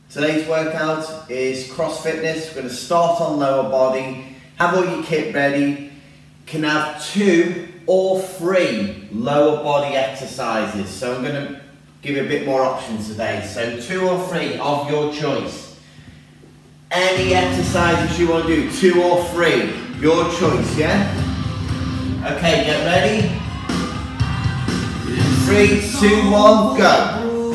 Today's workout is XFitness. We're going to start on lower body, have all your kit ready. You can have 2 or 3 lower body exercises. So I'm going to give you a bit more options today. So 2 or 3 of your choice. Any exercises you want to do, 2 or 3, your choice, yeah? Okay, get ready. 3, 2, 1, go.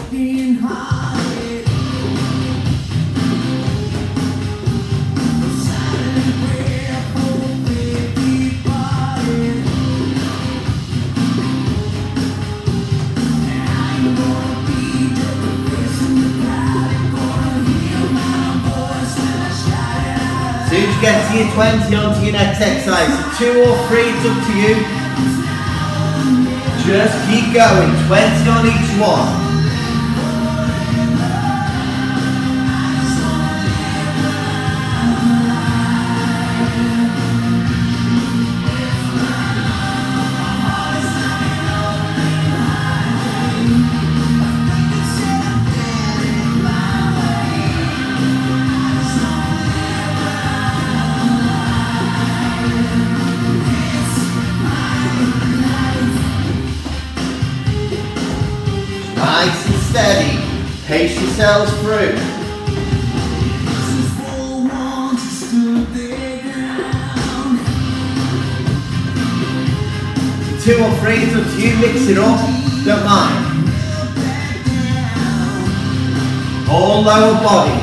As soon as you get to your 20, on to your next exercise. 2 or 3, it's up to you. Just keep going, 20 on each one. Nice and steady. Pace yourselves through. 2 or 3, it's up to you. Mix it up. Don't mind. All lower body.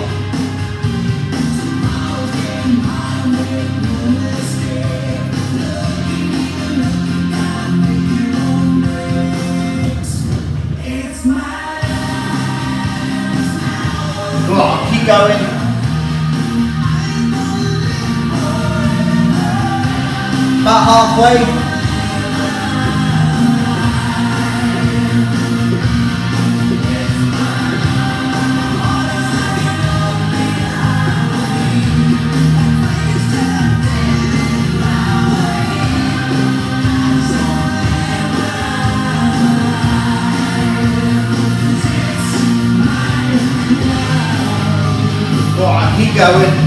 Come on, keep going. About halfway. Go on, keep going.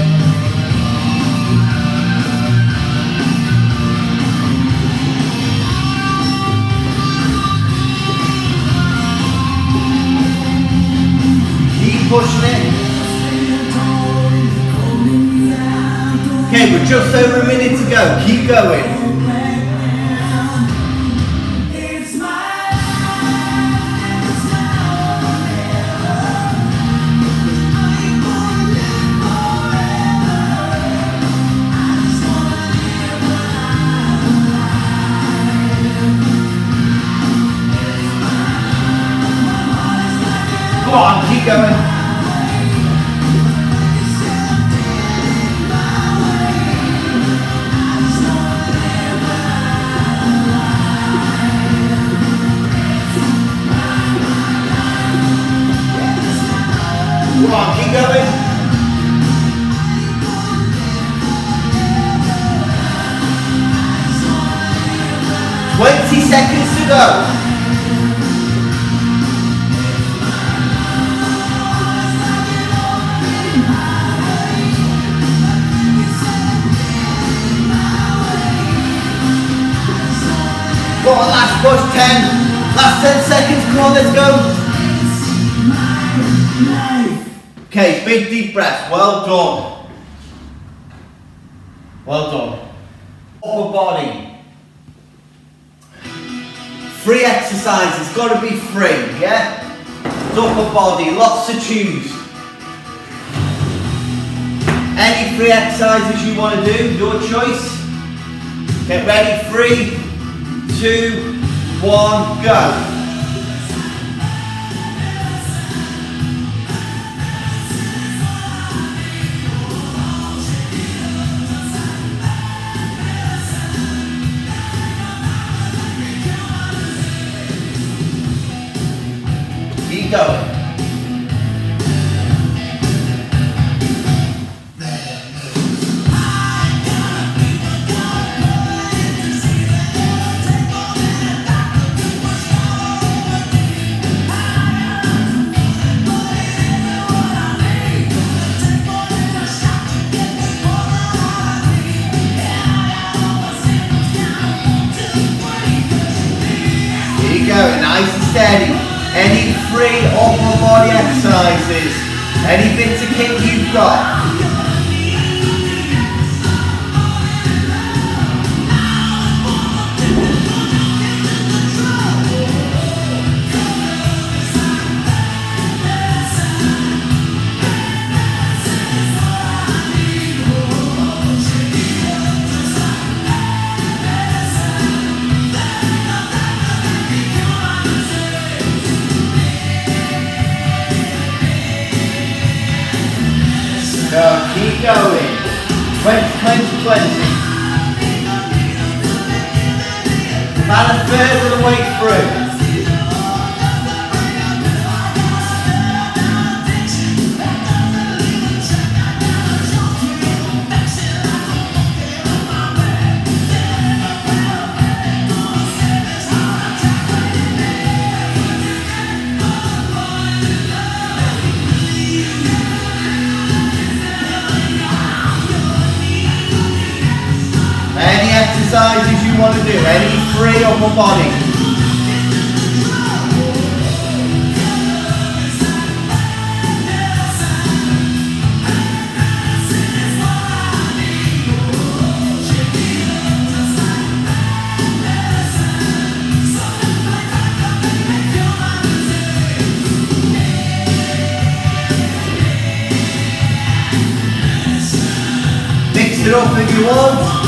Keep pushing it. Okay, we're just over a minute to go. Keep going. Come on, keep going. Come on, keep going. 20 seconds to go. Go on, last push, 10. Last 10 seconds, come on, let's go. Okay, big deep breath, well done. Well done. Upper body. 3 exercises, got to be 3, yeah? Upper body, lots to choose. Any 3 exercises you want to do, your choice. Get ready, 3, 2, 1, go. Keep going. nice and steady. Any free upper body exercises, any bits of kit you've got. So keep going. 20, 20, 20. About a third of the way through. Any exercises you want to do, any free upper body. Mix it up if you want.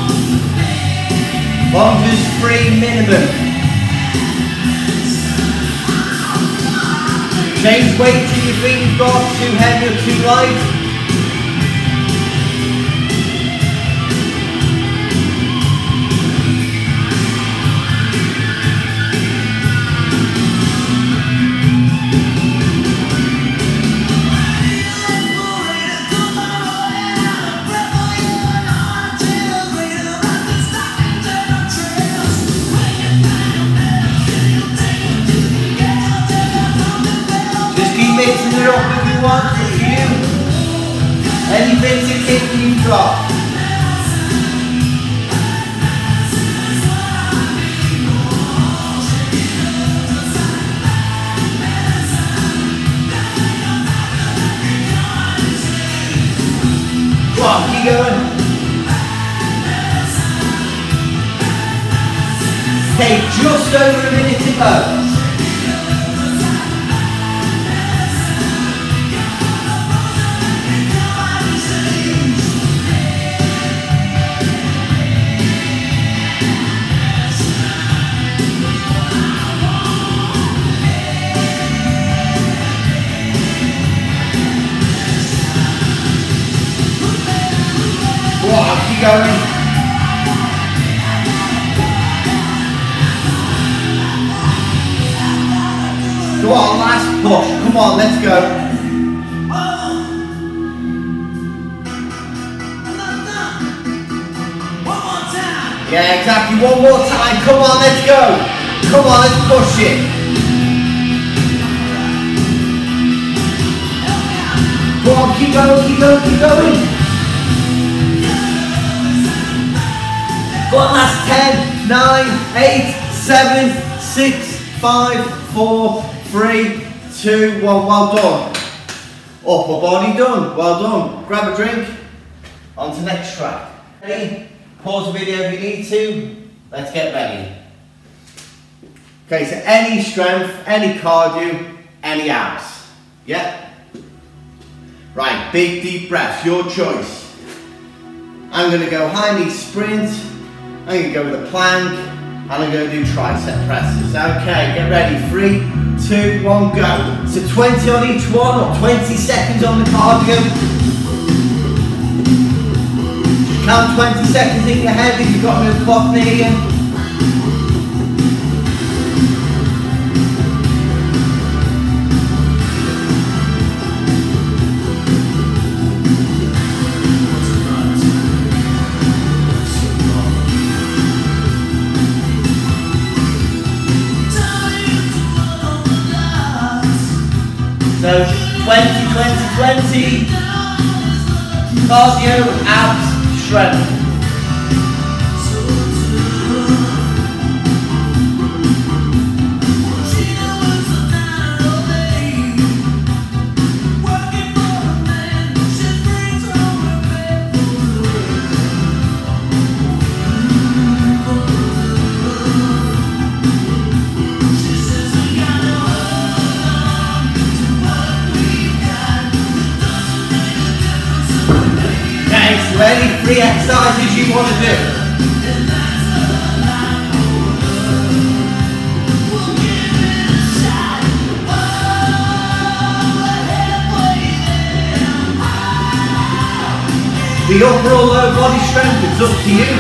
Long as 3 minimum. Change weight till you think you've got too heavy or too light. Mixing it up if you want, if you. Any bits of kit you've got. Come on, keep going. Take just over a minute to go. Keep going. Go on, last push. Come on, let's go. Yeah, exactly. One more time. Come on, let's go. Come on, let's push it. Go on, keep going, keep going, keep going. Go on, last 10, 9, 8, 7, 6, 5, 4, 3, 2, 1. Well done. Upper body done. Well done. Grab a drink. On to next track. Ready? Pause the video if you need to. Let's get ready. Okay, so any strength, any cardio, any abs. Yeah? Right, big deep breaths, your choice. I'm going to go high knee sprint. I'm going to go with a plank, and I'm going to do tricep presses. Okay, get ready. 3, 2, 1, go. So 20 on each one, or 20 seconds on the cardio. Count 20 seconds in your head if you've got no clock near you. So 20, 20, 20, cardio, abs, strength. exercises you want to do. The upper or lower body strength, it's up to you.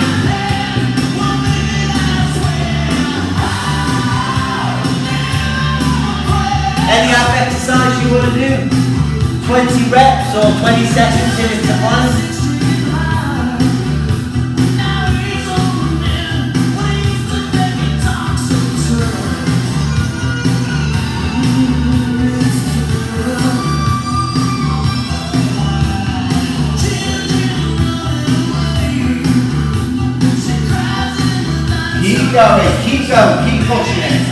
Any ab exercise you want to do, 20 reps or 20 seconds if it's a plan. Keep going, keep pushing it.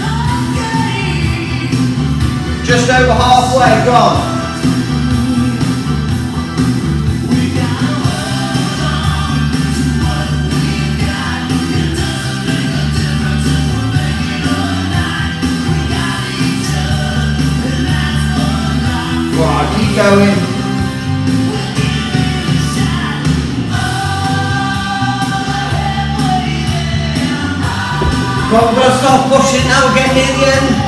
Just over halfway, go on. Go on, keep going. Well, we're going to start pushing now, we're getting near the end.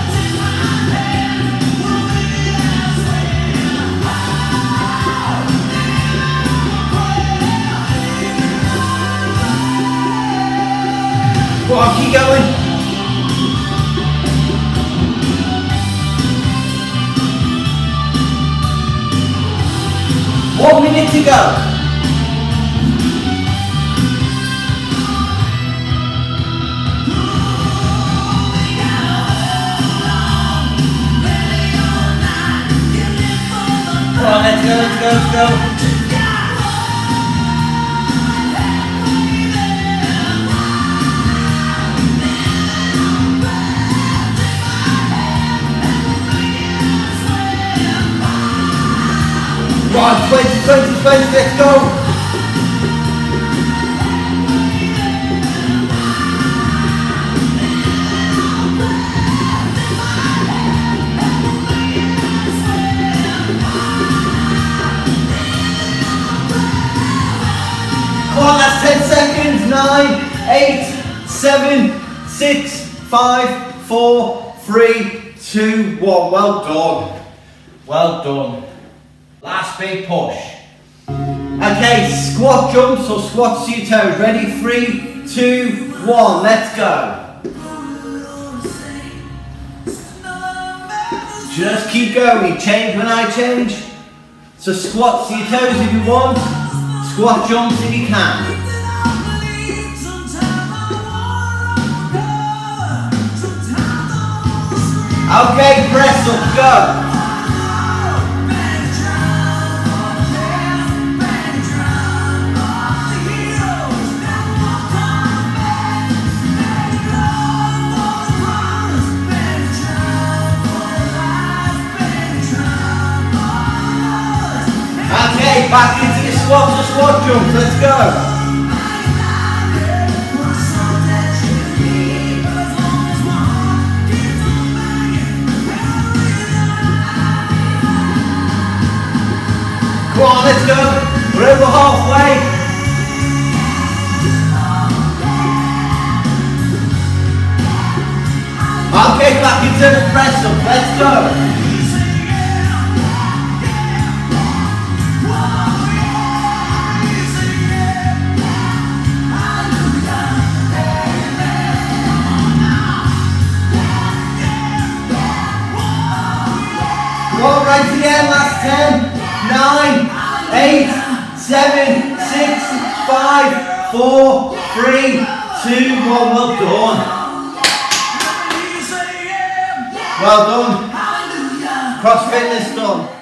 Go on, keep going. One minute to go. Come on, let's go, let's go, let's go. Come on, 20, 20, 20, let's go. Come on, that's 10 seconds. 9, 8, 7, 6, 5, 4, 3, 2, 1. Well done. Well done. Last big push. Okay, squat jumps or squats to your toes. Ready? 3, 2, 1. Let's go. Just keep going. Change when I change. So squats to your toes if you want. Squat jumps if you can. Okay, press up, go. Okay, back into your squats or squat jumps, let's go. Come on, let's go. We're over halfway. Okay, back into the press up, let's go. Go right to the end, last 10, 9, 8, 7, 6, 5, 4, 3, 2, 1. Well done. Well done. XFitness done.